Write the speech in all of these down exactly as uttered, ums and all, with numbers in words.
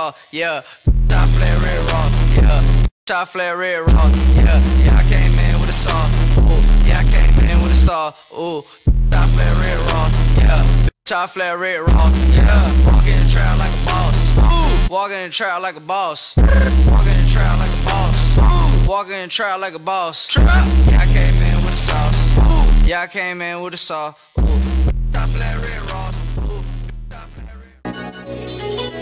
saw, yeah. I flare red raw, yeah. I flare red raw, yeah. Yeah, I came in with a saw, ooh. Yeah, I came in with a saw, ooh. I flare red raw, yeah. I flare red raw, yeah. Walking in the trap like a boss, ooh. Walking in the trap like a boss, walking in the trap like a boss, ooh. Walking in the trap like a boss. Trap. Yeah, I came in with a sauce, ooh. Yeah, I came in with a saw, ooh. I flare red raw, ooh. I flare red.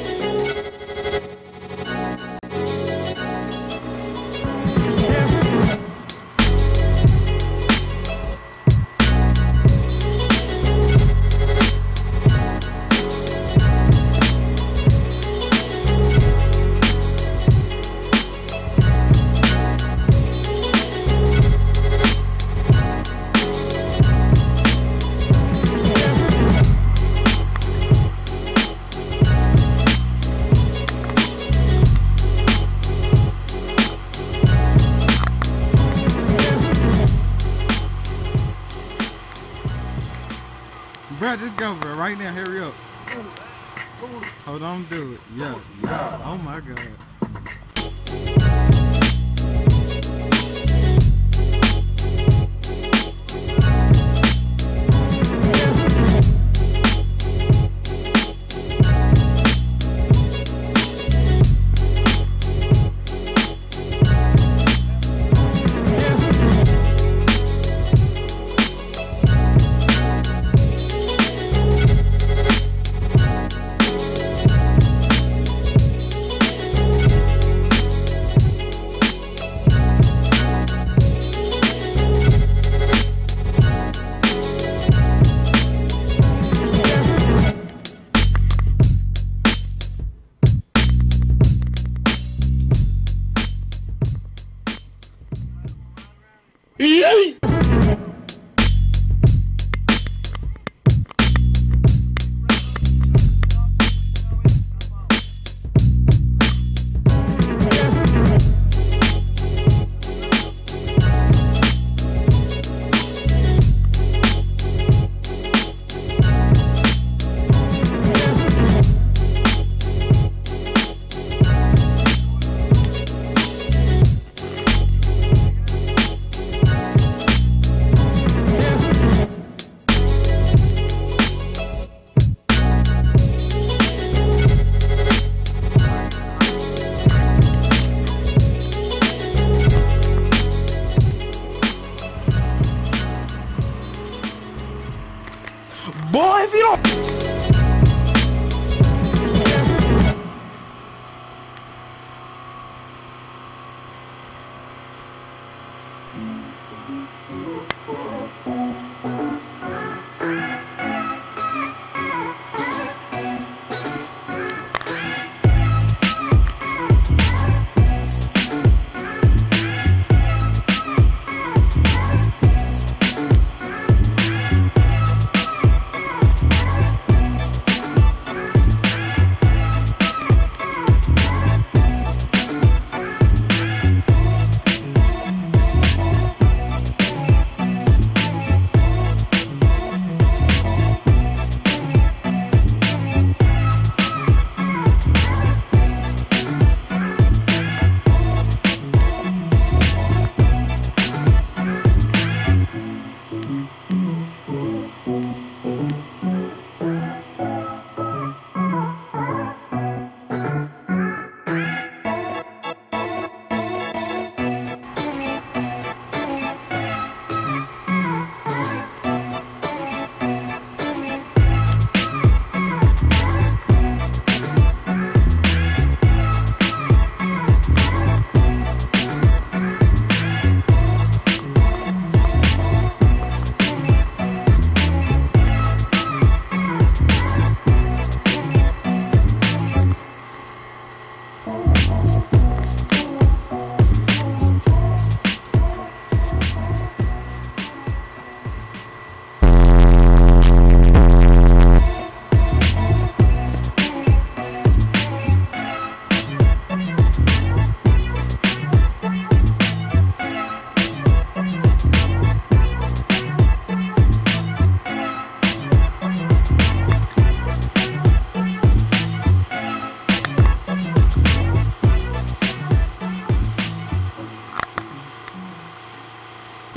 Bro, just go, bro. Right now, hurry up. Hold on, do it. Yeah, yeah. Oh my God. Boy, if you don't...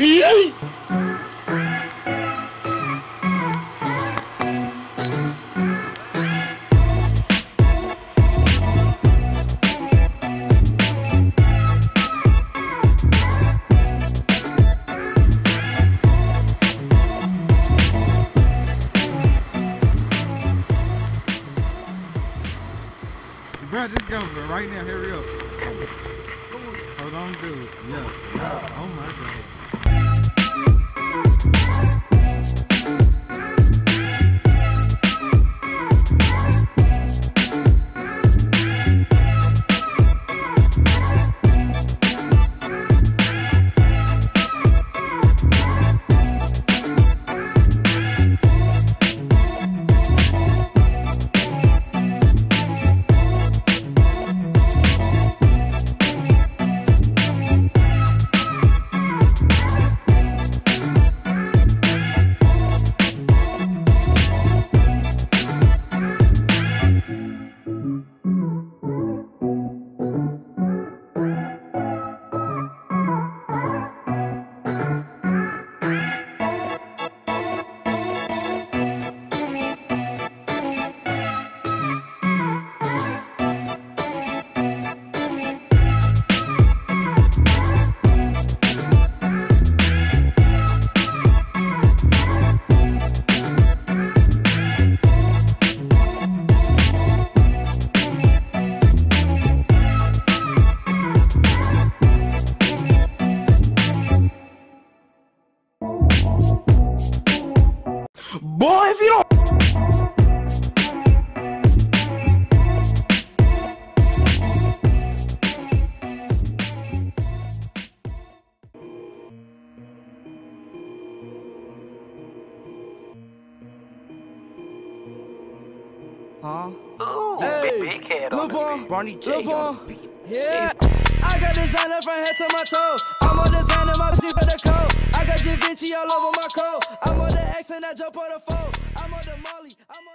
Yay! Bro, just go right now. Hurry up. Hold on, dude. Yeah, yeah. Oh my God. Boy, if you don't. Huh? Ooh, Hey, big, big head on look the on, beat. Barney J look on on. the beat. Yeah. I got designer from head to my toe. I'm on designer, my sleep at the coat. I got Da Vinci all over my coat. I'm on the X and I jump on the phone. I'm on the Molly. I'm on